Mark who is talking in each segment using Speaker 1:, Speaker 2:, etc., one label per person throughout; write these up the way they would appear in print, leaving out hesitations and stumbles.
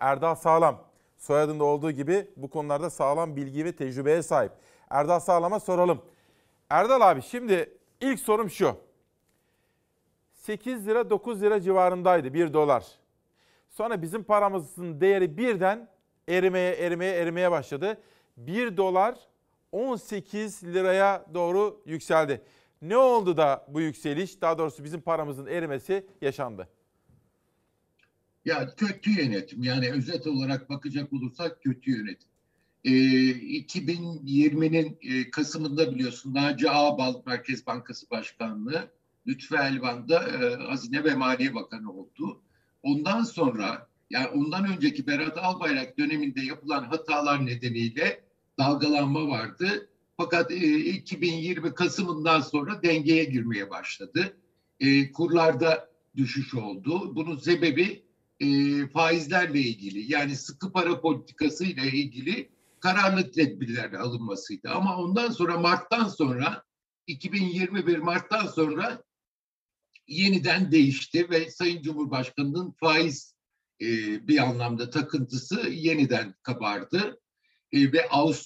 Speaker 1: Erdal Sağlam. Soyadında olduğu gibi bu konularda sağlam bilgi ve tecrübeye sahip. Erdal Sağlam'a soralım. Erdal abi, şimdi ilk sorum şu. 8 lira 9 lira civarındaydı 1 dolar. Sonra bizim paramızın değeri birden erimeye başladı. 1 dolar 18 liraya doğru yükseldi. Ne oldu da bu yükseliş, daha doğrusu bizim paramızın erimesi yaşandı?
Speaker 2: Ya kötü yönetim, yani özet olarak bakacak olursak kötü yönetim. 2020'nin Kasım'ında biliyorsun Naci Ağbal Merkez Bankası Başkanlığı, Lütfü Elvan da Hazine ve Maliye Bakanı oldu. Ondan sonra, yani ondan önceki Berat Albayrak döneminde yapılan hatalar nedeniyle dalgalanma vardı. Fakat 2020 Kasım'ından sonra dengeye girmeye başladı. Kurlarda düşüş oldu. Bunun sebebi faizlerle ilgili, yani sıkı para politikası ile ilgili kararlı tedbirler alınmasıydı. Ama ondan sonra 2021 Mart'tan sonra yeniden değişti ve Sayın Cumhurbaşkanı'nın faiz bir anlamda takıntısı yeniden kabardı. Ve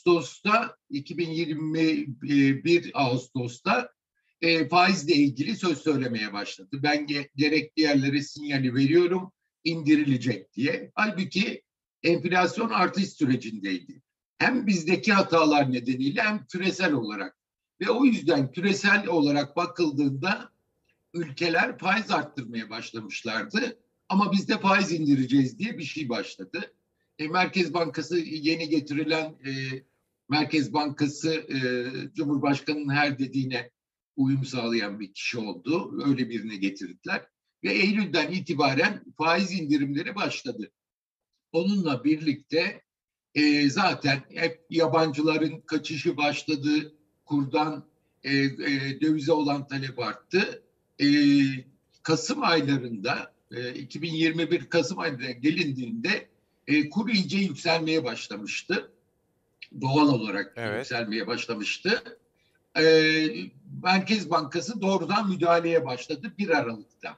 Speaker 2: 2021 Ağustos'ta faizle ilgili söz söylemeye başladı. Ben gerekli yerlere sinyali veriyorum, indirilecek diye. Halbuki enflasyon artış sürecindeydi. Hem bizdeki hatalar nedeniyle hem küresel olarak. Ve o yüzden küresel olarak bakıldığında ülkeler faiz arttırmaya başlamışlardı. Ama biz de faiz indireceğiz diye bir şey başladı. Merkez Bankası yeni getirilen Merkez Bankası Cumhurbaşkanı'nın her dediğine uyum sağlayan bir kişi oldu. Öyle birine getirdiler. Ve Eylül'den itibaren faiz indirimleri başladı. Onunla birlikte zaten hep yabancıların kaçışı başladı. Kurdan dövize olan talep arttı. Kasım aylarında 2021 Kasım ayında gelindiğinde kur iyice yükselmeye başlamıştı. Doğal olarak yükselmeye başlamıştı. Merkez Bankası doğrudan müdahaleye başladı 1 Aralık'ta.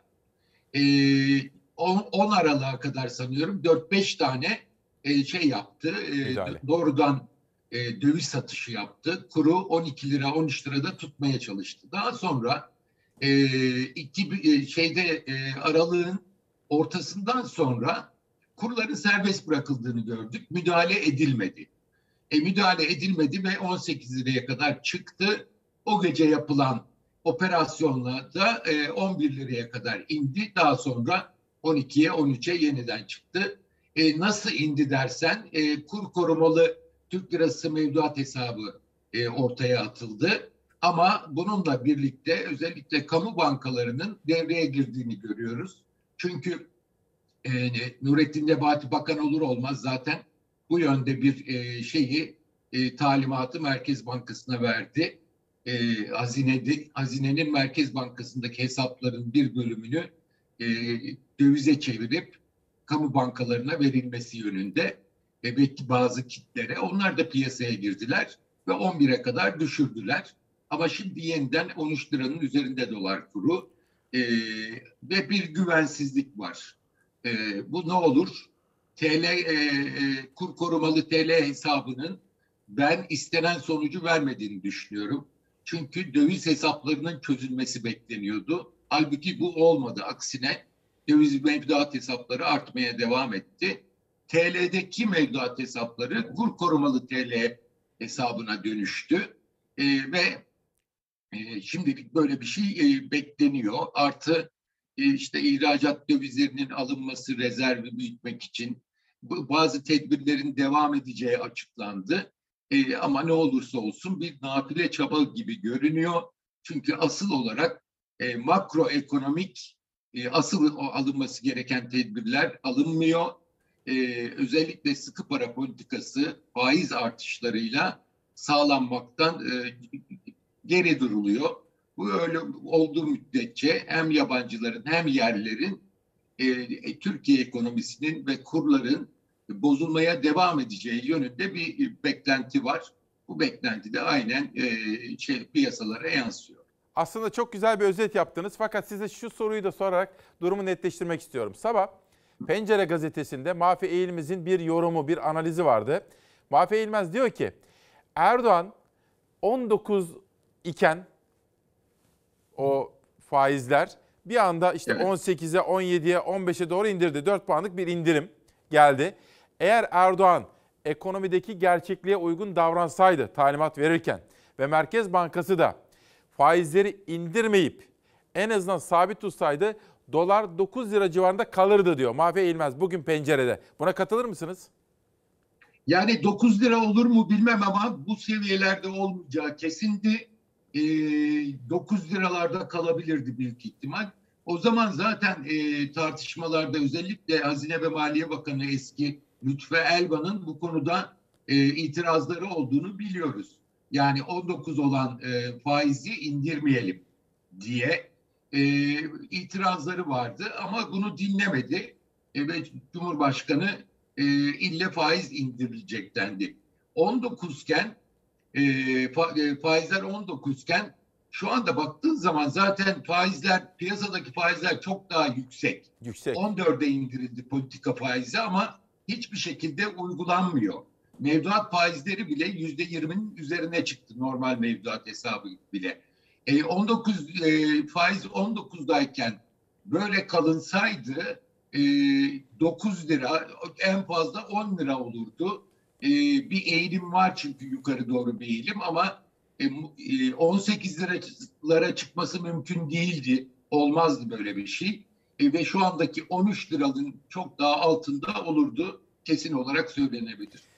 Speaker 2: 10 Aralık'a kadar sanıyorum 4-5 tane şey yaptı. Doğrudan döviz satışı yaptı. Kuru 12 lira 13 lirada tutmaya çalıştı. Daha sonra aralığın ortasından sonra kurların serbest bırakıldığını gördük. Müdahale edilmedi. Müdahale edilmedi ve 18 liraya kadar çıktı. O gece yapılan operasyonla da 11 liraya kadar indi. Daha sonra 12'ye 13'e yeniden çıktı. Nasıl indi dersen kur korumalı Türk lirası mevduat hesabı ortaya atıldı. Ama bununla birlikte özellikle kamu bankalarının devreye girdiğini görüyoruz. Çünkü Nurettin Nebati Bakan olur olmaz zaten bu yönde bir talimatı Merkez Bankası'na verdi. Hazinenin Merkez Bankası'ndaki hesapların bir bölümünü dövize çevirip kamu bankalarına verilmesi yönünde belki bazı kitlere, onlar da piyasaya girdiler ve 11'e kadar düşürdüler. Ama şimdi yeniden 13 liranın üzerinde dolar kuru ve bir güvensizlik var. Bu ne olur? Kur korumalı TL hesabının ben istenen sonucu vermediğini düşünüyorum. Çünkü döviz hesaplarının çözülmesi bekleniyordu. Halbuki bu olmadı. Aksine döviz mevduat hesapları artmaya devam etti. TL'deki mevduat hesapları kur korumalı TL hesabına dönüştü. Ve şimdilik böyle bir şey bekleniyor. Artı işte ihracat dövizlerinin alınması, rezervi büyütmek için bazı tedbirlerin devam edeceği açıklandı. Ama ne olursa olsun bir nafile çaba gibi görünüyor. Çünkü asıl olarak makroekonomik asıl alınması gereken tedbirler alınmıyor. Özellikle sıkı para politikası faiz artışlarıyla sağlanmaktan geri duruluyor. Bu öyle olduğu müddetçe hem yabancıların hem yerlilerin Türkiye ekonomisinin ve kurların bozulmaya devam edeceği yönünde bir beklenti var. Bu beklenti de aynen piyasalara yansıyor.
Speaker 1: Aslında çok güzel bir özet yaptınız. Fakat size şu soruyu da sorarak durumu netleştirmek istiyorum. Sabah Pencere gazetesinde Mahfi Eğilmez'in bir yorumu, bir analizi vardı. Mahfi Eğilmez diyor ki Erdoğan 19 iken o faizler bir anda işte
Speaker 2: Evet.
Speaker 1: 18'e, 17'ye, 15'e doğru indirdi. 4 puanlık bir indirim geldi. Eğer Erdoğan ekonomideki gerçekliğe uygun davransaydı talimat verirken ve Merkez Bankası da faizleri indirmeyip en azından sabit tutsaydı dolar 9 lira civarında kalırdı diyor Mahfi Eğilmez bugün Pencere'de. Buna katılır mısınız?
Speaker 2: Yani 9 lira olur mu bilmem ama bu seviyelerde olmayacağı kesindi. 9 liralarda kalabilirdi büyük ihtimal. O zaman zaten tartışmalarda özellikle Hazine ve Maliye Bakanı eski Lütfü Elvan'ın bu konuda itirazları olduğunu biliyoruz. Yani 19 olan faizi indirmeyelim diye itirazları vardı ama bunu dinlemedi. Ve Cumhurbaşkanı ille faiz indirilecek dendi. 19 iken faizler 19 iken şu anda baktığın zaman zaten faizler, piyasadaki faizler çok daha yüksek.
Speaker 1: Yüksek.
Speaker 2: 14'e indirildi politika faizi ama hiçbir şekilde uygulanmıyor. Mevduat faizleri bile %20'nin üzerine çıktı, normal mevduat hesabı bile. 19 faiz 19'dayken böyle kalınsaydı 9 lira, en fazla 10 lira olurdu. Bir eğilim var çünkü yukarı doğru bir eğilim ama 18 liralara çıkması mümkün değildi. Olmazdı böyle bir şey. Ve şu andaki 13 liranın çok daha altında olurdu. Kesin olarak söylenebilir.